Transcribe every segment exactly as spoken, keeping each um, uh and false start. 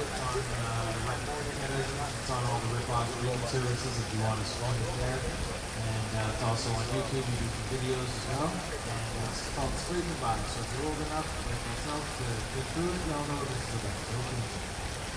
on uh, it's on all the rip-off streaming services if you want to stream it there. And uh, it's also on YouTube. You do some videos as well. And uh, it's called Scraping By. So if you're old enough, like myself, to get through it, y'all know this is about. Okay.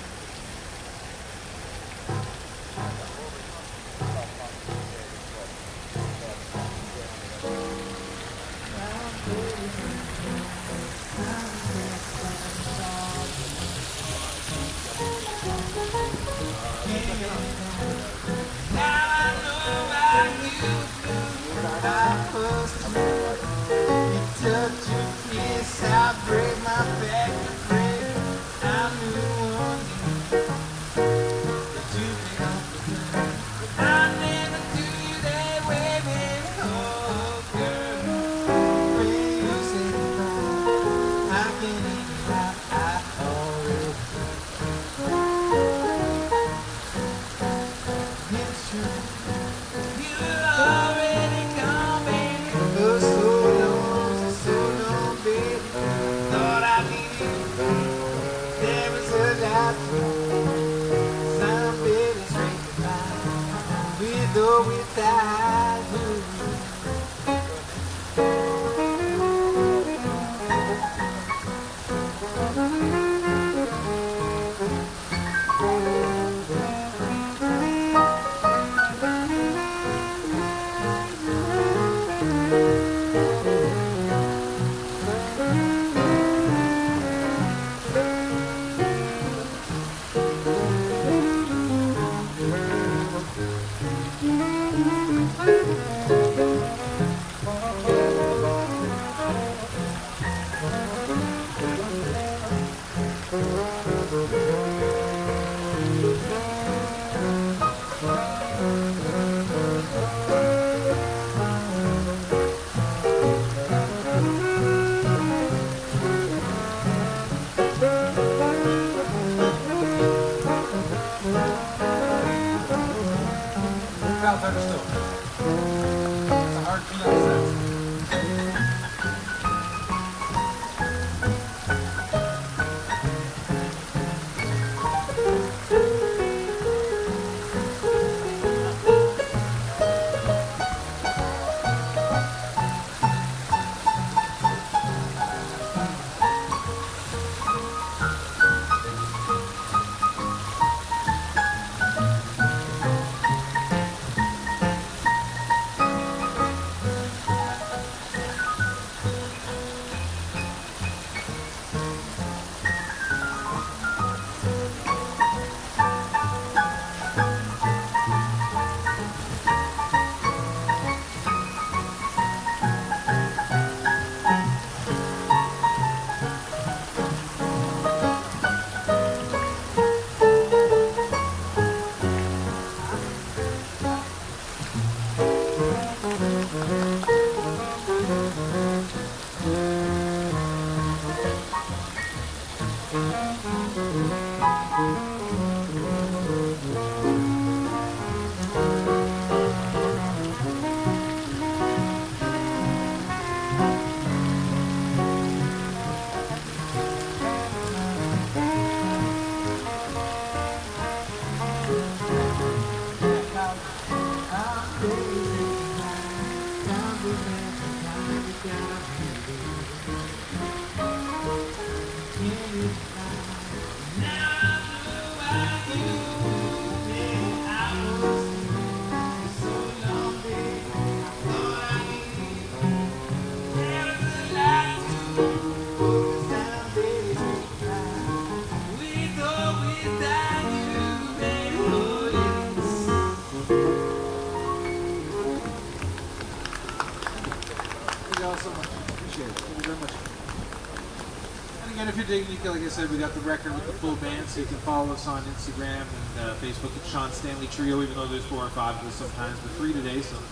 Like I said, we got the record with the full band, so you can follow us on Instagram and uh, Facebook at Sean Stanley Trio, even though there's four or five of us sometimes, but three today, so.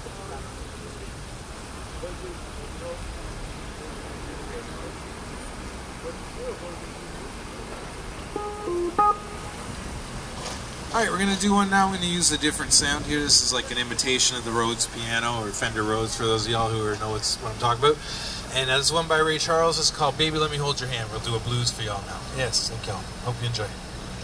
Alright, we're going to do one now. I'm going to use a different sound here. This is like an imitation of the Rhodes piano, or Fender Rhodes, for those of y'all who know what's, what I'm talking about. And that's one by Ray Charles. It's called Baby Let Me Hold Your Hand. We'll do a blues for y'all now. Yes, thank y'all. Hope you enjoy.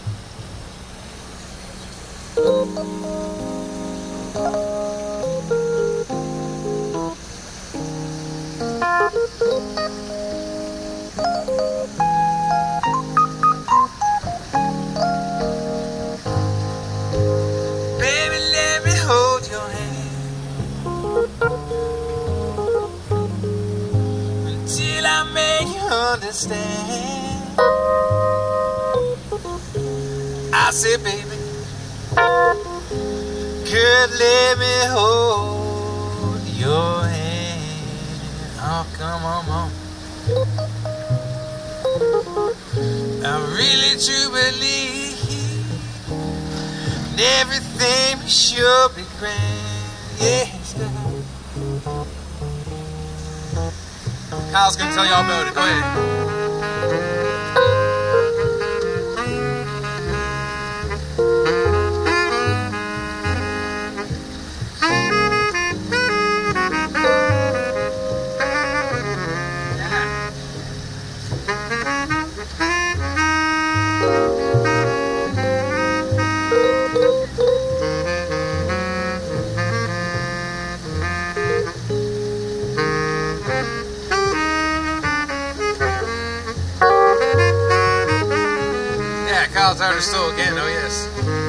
Baby, let me hold your hand until I make you understand. I said, baby, girl, let me hold your hand. Oh, come on, mom. I really do believe everything will sure be grand. Yes, Kyle's gonna tell y'all about it. Go ahead. Yeah, Kyle's out of still again, oh yes.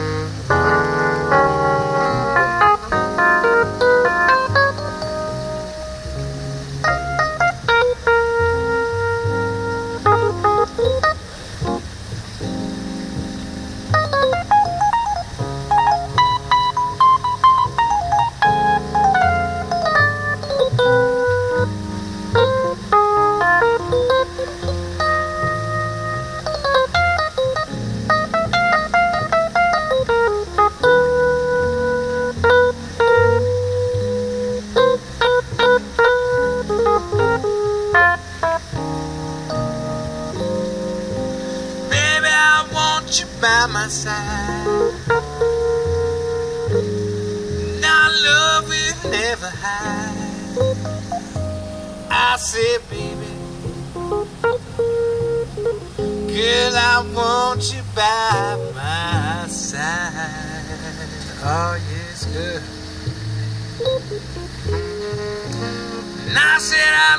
You by my side, and our love will never hide. I said, baby, girl, I want you by my side. Oh yes, good. And I said, our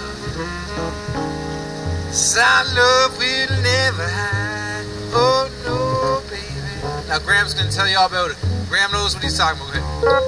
love, so our love will never hide. Oh no, baby. Now Graham's gonna tell you all about it. Graham knows what he's talking about.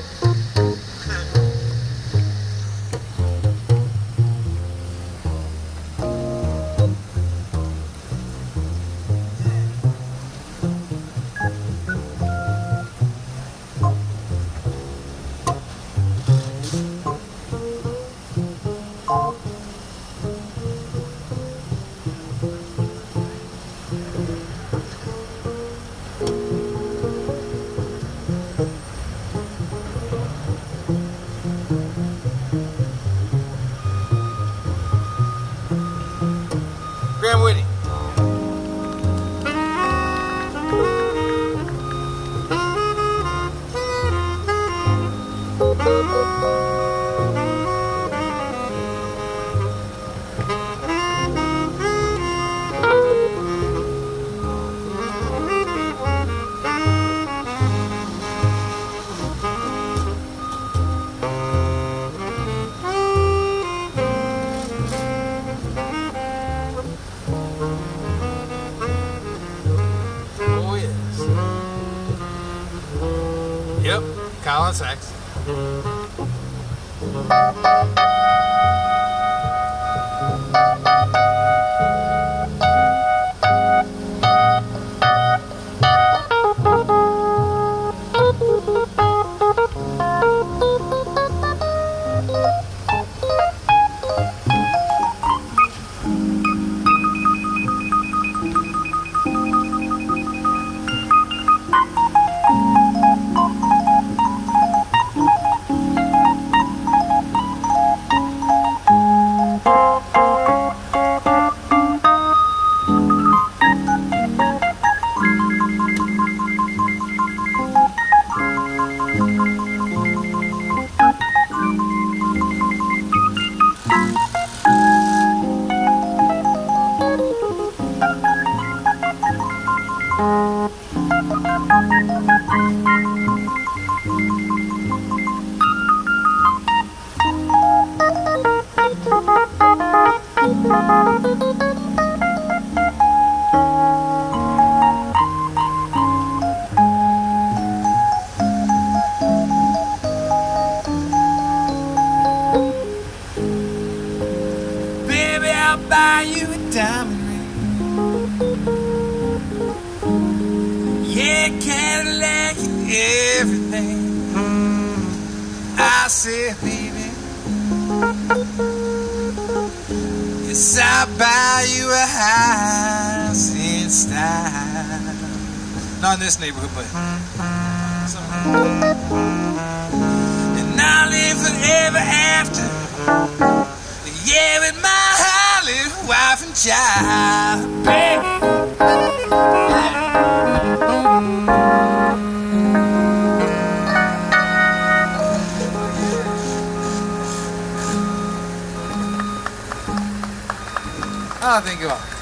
Graham Whitney. Yep, Kyle on sax. Thank you. red Cadillac and everything. I said, baby, yes, I'll buy you a house in style. Not in this neighborhood, but somewhere. And I'll live forever after, yeah, with my Holly wife and child, baby. I think you are.